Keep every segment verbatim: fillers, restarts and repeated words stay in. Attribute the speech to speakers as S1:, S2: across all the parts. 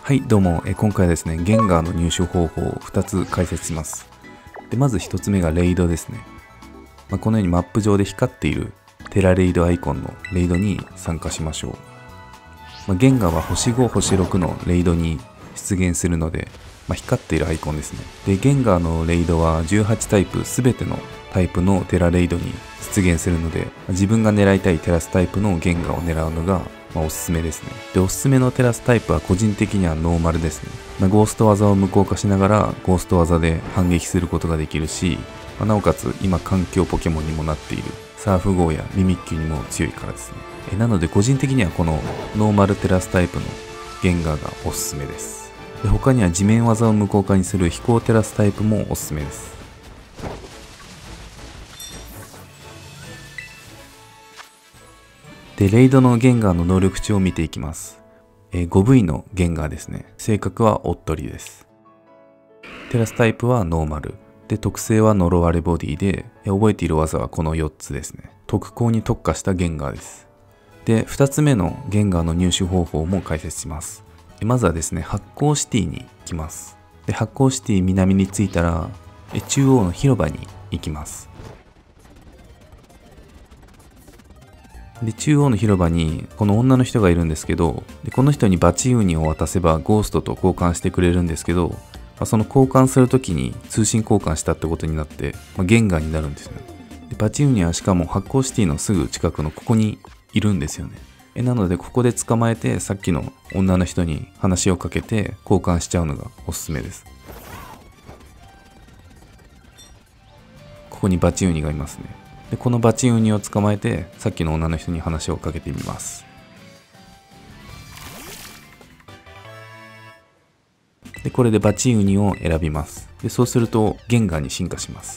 S1: はい、どうも、え今回はですね、ゲンガーの入手方法をふたつ解説します。でまずひとつめがレイドですね。まあ、このようにマップ上で光っているテラレイドアイコンのレイドに参加しましょう。まあ、ゲンガーは星ご、星ろくのレイドに出現するので、まあ、光っているアイコンですね。で、ゲンガーのレイドはじゅうはちタイプすべてのタイプのテラレイドに出現するので、自分が狙いたいテラスタイプのゲンガーを狙うのがまあ、おすすめですね。で、おすすめのテラスタイプは個人的にはノーマルですね。まあ、ゴースト技を無効化しながらゴースト技で反撃することができるし、まあ、なおかつ今環境ポケモンにもなっているサーフゴーやミミッキュにも強いからですね。えなので個人的にはこのノーマルテラスタイプのゲンガーがおすすめです。で、他には地面技を無効化にする飛行テラスタイプもおすすめです。で、レイドのゲンガーの能力値を見ていきます。えー、ごブイ のゲンガーですね。性格はおっとりです。テラスタイプはノーマル。で、特性は呪われボディで、えー、覚えている技はこのよっつですね。特攻に特化したゲンガーです。で、ふたつめのゲンガーの入手方法も解説します。えー、まずはですね、発光シティに行きます。で、発光シティ南に着いたら、えー、中央の広場に行きます。で、中央の広場にこの女の人がいるんですけど、でこの人にバチウニを渡せばゴーストと交換してくれるんですけど、まあ、その交換するときに通信交換したってことになって、まあ、ゲンガーになるんですよね。でバチウニはしかも発光シティのすぐ近くのここにいるんですよね。えなのでここで捕まえてさっきの女の人に話をかけて交換しちゃうのがおすすめです。ここにバチウニがいますね。でこのバチウニを捕まえてさっきの女の人に話をかけてみます。でこれでバチウニを選びます。でそうするとゲンガーに進化します。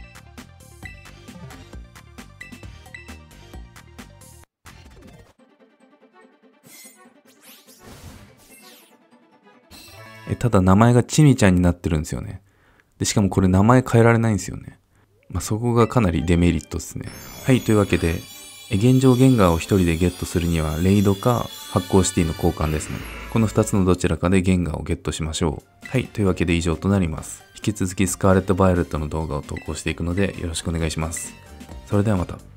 S1: えただ名前がチミちゃんになってるんですよね。でしかもこれ名前変えられないんですよね。まあ、そこがかなりデメリットですね。はい、というわけで、現状ゲンガーを一人でゲットするには、レイドか発光シティの交換ですね。このふたつのどちらかでゲンガーをゲットしましょう。はい、というわけで以上となります。引き続きスカーレット・バイオレットの動画を投稿していくのでよろしくお願いします。それではまた。